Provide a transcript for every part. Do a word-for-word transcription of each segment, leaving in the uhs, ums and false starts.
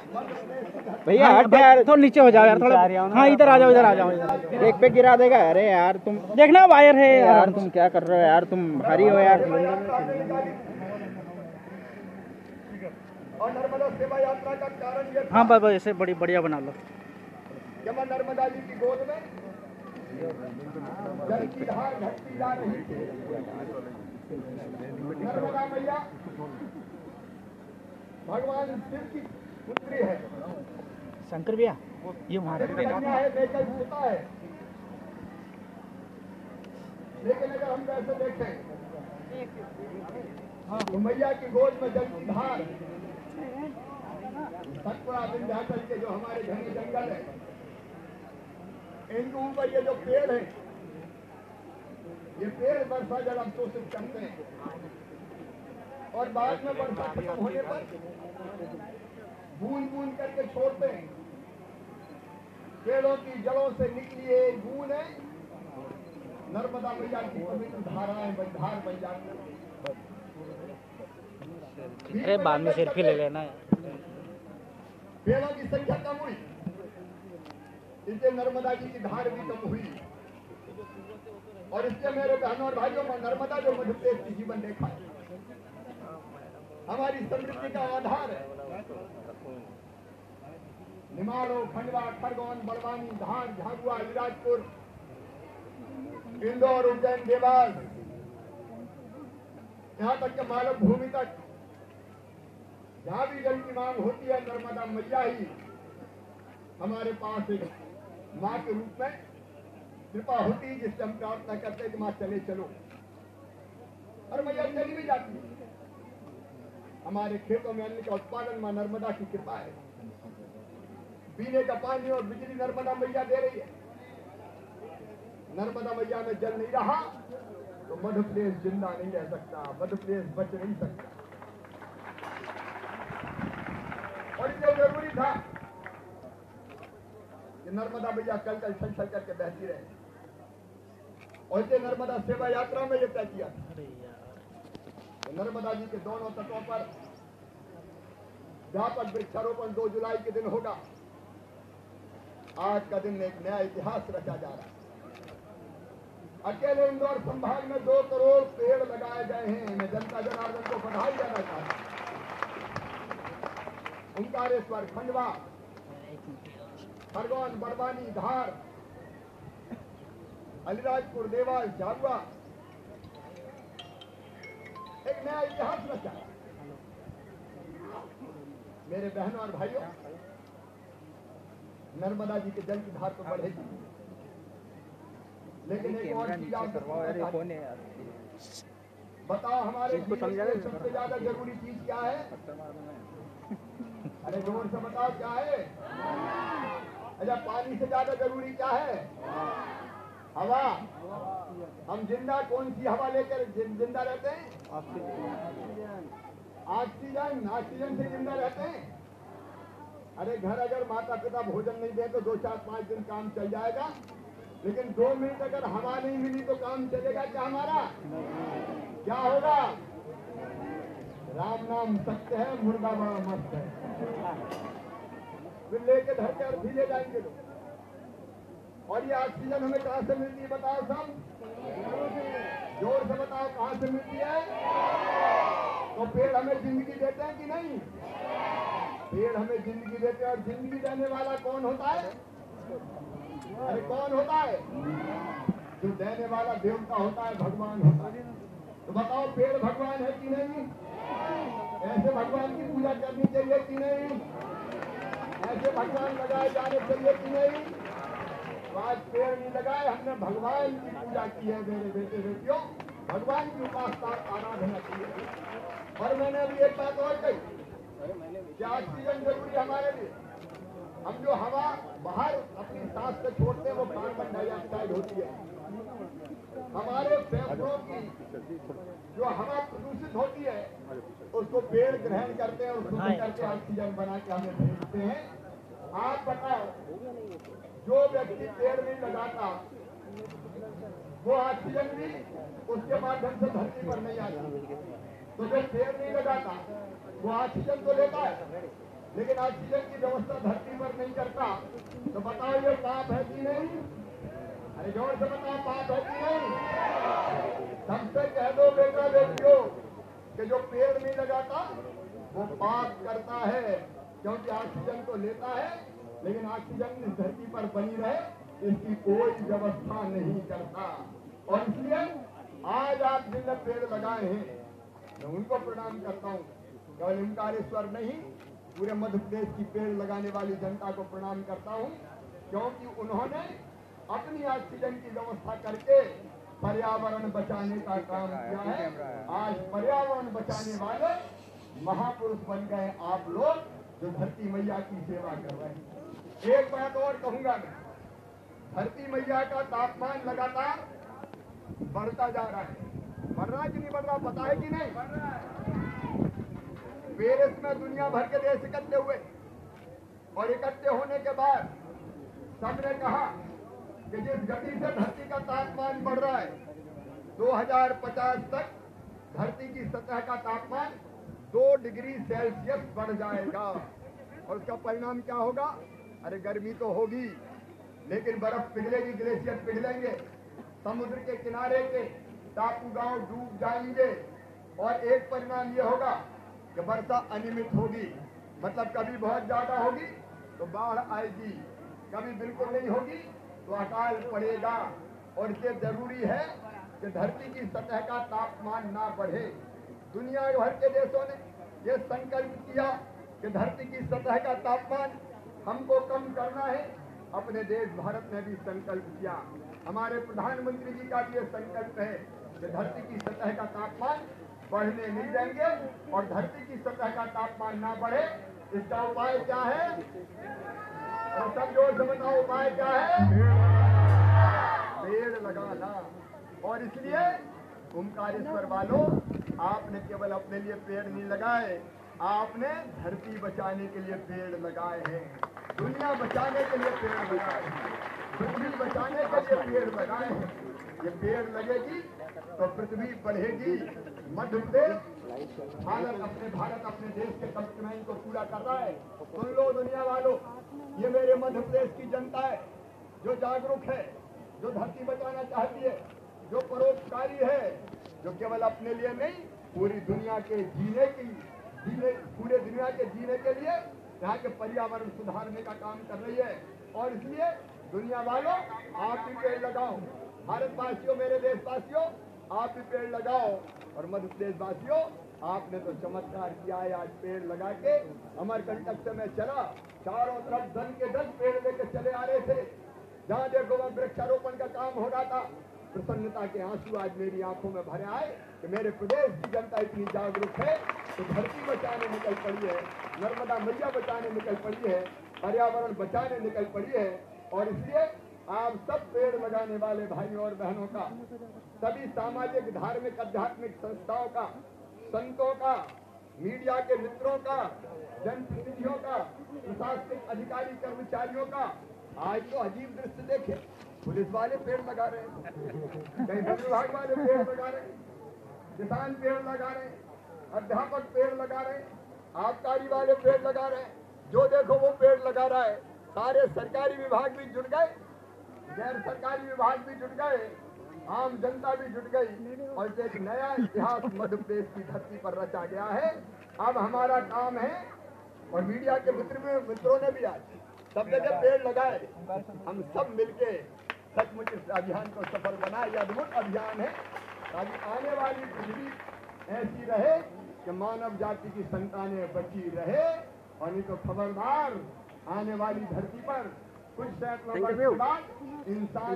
भैया हट यार, थोड़ा नीचे हो जाओ यार थोड़ा। हाँ इधर आ जाओ, इधर आ जाओ। देख पे गिरा देगा। अरे यार तुम देखना वायर है यार, तुम क्या कर रहे हो यार, तुम भारी हो यार। और नर्मदा सेवा यात्रा का कारण ये हाँ बाबा ऐसे बड़ी बढ़िया बना लो। जब नर्मदा जी की गोद में जल की धार घटती जा रही थी, नर्मदा मैया भगवान शिव की पुत्री है, शंकर भैया ये वहाँ कन्या है, बेकल होता है। लेकिन अगर हम वैसे देखें तो मैया की गोद में जल की धार, सतपुड़ा विंध्याचल के जो हमारे घने जंगल है, इनके ऊपर ये जो पेड़ है, ये पेड़ वर्षा जल अवशोषित करते हैं और बाद में वर्षा खत्म होने पर बूंद बूंद करके छोड़ते हैं। पेड़ों की जड़ों से निकली एक बूंद है, नर्मदा मैया की पवित्र धाराएं धार बन जाती है। अरे बाद में सेल्फी ले लेना है। पेड़ों की संख्या कम हुई, इससे नर्मदा जी की धार भी कम हुई। और इससे मेरे बहनों और भाइयों में नर्मदा जो मध्य प्रदेश की जीवन रेखा है, हमारी समृद्धि का आधार है। निमाड़ो, खंडवा, खरगोन, बड़वानी, धार, झाबुआ, अलीराजपुर, इंदौर, उज्जैन, देवास, यहाँ तक के मालव भूमि तक जहाँ भी जल की मांग होती है, नर्मदा मैया ही हमारे पास एक माँ के रूप में कृपा होती है, जिससे हम प्रार्थना करते हैं कि माँ चले चलो, और मैया चली भी जाती है। हमारे खेतों में अन्न का उत्पादन माँ नर्मदा की कृपा है। पीने का पानी और बिजली नर्मदा मैया दे रही है। नर्मदा मैया में जल नहीं रहा तो मध्य प्रदेश जिंदा नहीं रह सकता, मध्य प्रदेश बच नहीं सकता। और ये जरूरी था कि नर्मदा मैया कल कल छल छल करके बहती रहे, और ये नर्मदा सेवा यात्रा में ये तय किया था। तो नर्मदा जी के दोनों तटों पर व्यापक वृक्षारोपण दो जुलाई के दिन होगा। आज का दिन एक नया इतिहास रचा जा रहा है। अकेले इंदौर संभाग में दो करोड़ पेड़ लगाए गए हैं। मैं जनता जनार्दन को बधाई देना चाहता हूं। ओंकारेश्वर, खंडवा, खरगोन, बड़वानी, धार, अलीराजपुर, देवास, झाबुआ, एक नया इतिहास रचा। मेरे बहनों और भाइयों, नर्मदा जी के जल की धार तो बढ़ेगी, लेकिन एक और चीज आप बताओ, हमारे जीवन में सबसे ज्यादा जरूरी चीज क्या है? अरे जोर से बताओ क्या है? अच्छा, पानी से ज्यादा जरूरी क्या है? हवा। हम जिंदा कौन सी हवा लेकर जिंदा रहते हैं? ऑक्सीजन। ऑक्सीजन से जिंदा रहते हैं। अरे घर अगर माता पिता भोजन नहीं दे तो दो चार पांच दिन काम चल जाएगा, लेकिन दो मिनट अगर हवा नहीं मिली तो काम चलेगा क्या हमारा? क्या होगा? राम नाम सत्य है, मुर्गा बड़ा मस्त है। फिर लेके धर के अर्थी ले जाएंगे लोग। और ये ऑक्सीजन हमें कहाँ से मिलती है बताओ सब? जोर से बताओ कहाँ से मिलती है? तो पेड़ हमें जिंदगी देते हैं कि नहीं? पेड़ हमें जिंदगी देते हैं, और जिंदगी देने वाला कौन होता है? अरे कौन होता है? जो देने वाला देवता होता है, भगवान होता है। तो बताओ पेड़ भगवान है कि नहीं? ऐसे भगवान की पूजा करनी चाहिए कि नहीं? ऐसे भगवान लगाए जाने चाहिए कि नहीं? तो आज पेड़ नहीं लगाए, हमने भगवान की पूजा की है। मेरे बेटे बेटियों, भगवान की उपासना आराधना की है। और मैंने अभी एक बात और कही, क्या ऑक्सीजन जरूरी हमारे लिए? हम जो हवा बाहर अपनी सांस से छोड़ते हैं वो कार्बन डाइऑक्साइड होती है। हमारे फेफड़ों की जो हवा प्रदूषित होती है उसको पेड़ ग्रहण करते हैं और शुद्ध करके ऑक्सीजन बना के हमें भेजते हैं। आप बताओ, जो व्यक्ति पेड़ नहीं लगाता वो ऑक्सीजन भी उसके माध्यम से धरती पर नहीं आती। तो जो पेड़ नहीं लगाता वो ऑक्सीजन तो लेता है, लेकिन ऑक्सीजन की व्यवस्था धरती पर नहीं करता, तो बताओ ये पाप है कि नहीं? अरे जोर से बताओ, पाप है कि नहीं? सबसे कह दो बेटा बेटियों कि जो पेड़ नहीं लगाता वो पाप करता है, क्योंकि ऑक्सीजन तो लेता है लेकिन ऑक्सीजन इस धरती पर बनी रहे इसकी कोई व्यवस्था नहीं करता। और इसलिए आज आप जिनने पेड़ लगाए हैं मैं उनको प्रणाम करता हूँ, केवल ओंकारेश्वर नहीं पूरे मध्य प्रदेश की पेड़ लगाने वाली जनता को प्रणाम करता हूँ, क्योंकि उन्होंने अपनी ऑक्सीजन की व्यवस्था करके पर्यावरण बचाने का काम किया है। आज पर्यावरण बचाने वाले महापुरुष बन गए आप लोग, जो धरती मैया की सेवा कर रहे हैं। एक बात और कहूंगा मैं, धरती मैया का तापमान लगातार बढ़ता जा रहा है। बढ़ रहा है कि नहीं बढ़ रहा, पता है कि नहीं? बढ़ रहा है। पेरिस में दुनिया भर के देश इकट्ठे हुए और इकट्ठे होने के बाद सबने कहा कि जिस गति से धरती का तापमान बढ़ रहा है दो हज़ार पचास तक धरती की सतह का तापमान दो डिग्री सेल्सियस बढ़ जाएगा। और उसका परिणाम क्या होगा? अरे गर्मी तो होगी लेकिन बर्फ पिघलेगी, ग्लेशियर पिघलेंगे, समुद्र के किनारे के टापू गांव डूब जाएंगे। और एक परिणाम ये होगा कि वर्षा अनियमित होगी, मतलब कभी बहुत ज्यादा होगी तो बाढ़ आएगी, कभी बिल्कुल नहीं होगी तो अकाल पड़ेगा। और इसलिए जरूरी है कि धरती की सतह का तापमान ना बढ़े। दुनिया भर के देशों ने ये संकल्प किया कि धरती की सतह का तापमान हमको कम करना है। अपने देश भारत ने भी संकल्प किया, हमारे प्रधानमंत्री जी का भी ये संकल्प है कि धरती की सतह का तापमान बढ़ने नहीं देंगे। और धरती की सतह का तापमान ना बढ़े इसका उपाय क्या है? और सब जोर से बताओ, उपाय क्या है? पेड़ लगाना। और इसलिए ओंकारेश्वर वालों, आपने केवल अपने लिए पेड़ नहीं लगाए, आपने धरती बचाने के लिए पेड़ लगाए हैं, दुनिया बचाने के लिए पेड़ लगाए हैं, पृथ्वी बचाने के लिए पेड़ लगाए हैं। ये पेड़ लगेगी तो पृथ्वी बढ़ेगी। मध्य प्रदेश भारत अपने भारत अपने देश के कमिटमेंट को पूरा कर रहा है। सुन लो दुनिया वालों, ये मेरे मध्य प्रदेश की जनता है जो जागरूक है, जो धरती बचाना चाहती है, जो परोपकारी है, जो केवल अपने लिए नहीं पूरी दुनिया के जीने की जीने पूरे दुनिया के जीने के लिए यहाँ के पर्यावरण सुधारने का काम कर रही है। और इसलिए दुनिया वालों, आप भी पेड़ लगाओ। भारतवासियों, मेरे देशवासियों, आप भी पेड़ लगाओ। और मध्य प्रदेश वासियों, आपने तो चमत्कार किया है, आज पेड़ लगा के अमरकंटक से मैं चला, चारों तरफ दस के दस पेड़ लेके चले आ रहे थे। जहाँ देखो वह वृक्षारोपण का काम हो रहा था। प्रसन्नता के आंसू आज मेरी आंखों में भरे आए कि मेरे प्रदेश की जनता इतनी जागरूक है तो धरती बचाने निकल पड़ी है, नर्मदा मैया बचाने निकल पड़ी है, पर्यावरण बचाने निकल पड़ी है। और इसलिए आप सब पेड़ लगाने वाले भाइयों और बहनों का, सभी सामाजिक धार्मिक आध्यात्मिक संस्थाओं का, संतों का, मीडिया के मित्रों का, जनप्रतिनिधियों का, प्रशासनिक अधिकारी कर्मचारियों का, आज तो अजीब दृश्य देखे, पुलिस वाले पेड़ लगा रहे हैं, कहीं वन विभाग वाले पेड़ लगा रहे हैं, किसान पेड़ लगा रहे हैं, अध्यापक पेड़ लगा रहे हैं, आबकारी वाले पेड़ लगा रहे हैं, जो देखो वो पेड़ लगा रहा है। सारे सरकारी विभाग भी जुट गए, गैर सरकारी विभाग भी जुट गए, आम जनता भी जुट गई और एक नया इतिहास मध्य प्रदेश की धरती पर रचा गया है। अब हमारा काम है, और मीडिया के मित्र मित्रों ने भी आज सब जगह पेड़ लगाए, हम सब मिलके सचमुच इस अभियान को सफल बनाए। यह अद्भुत अभियान है ताकि आने वाली पीढ़ी ऐसी रहे कि मानव जाति की संतानें बची रहे। और नहीं तो खबरदार, आने वाली धरती पर कुछ सैकड़ों वर्ष के बाद इंसान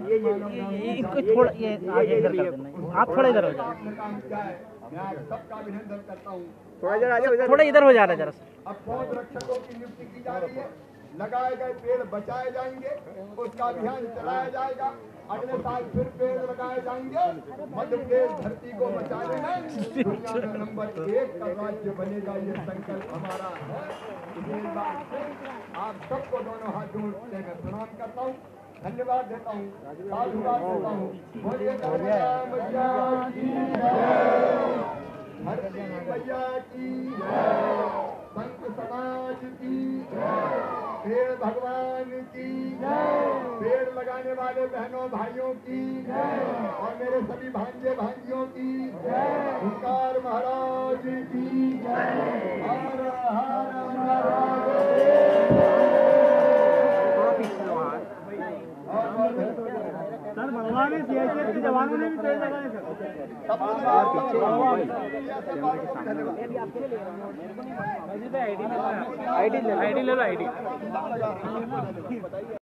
आप थोड़ा इधर हो जाओ, आपने काम किया है, मैं आप सबका अभिनंदन करता हूँ। थोड़ा इधर हो जा रहा है जरा। अब पौध रक्षकों की नियुक्ति की जा रही है, लगाए गए पेड़ बचाए जाएंगे, उसका अभियान चलाया जाएगा। अगले साल फिर पेड़ लगाए जाएंगे। मध्य प्रदेश धरती को बचाने में दुनिया में नंबर एक का राज्य बनेगा, ये संकल्प हमारा है। इस बात से आप सबको दोनों हाथ जोड़ते मैं प्रणाम करता हूँ, धन्यवाद देता हूँ, साधुवाद देता हूँ। बोलिए नर्मदा मैया की जय, धरती मैया की जय, संत समाज की भगवान की, पेड़ लगाने वाले बहनों भाइयों की, और मेरे सभी भांजे भांजियों की, ओंकार महाराज की। हर हर सर भगवान ने सीआईएसएफ के जवानों ने भी पेड़ लगाए थे। आईडी ले लो आईडी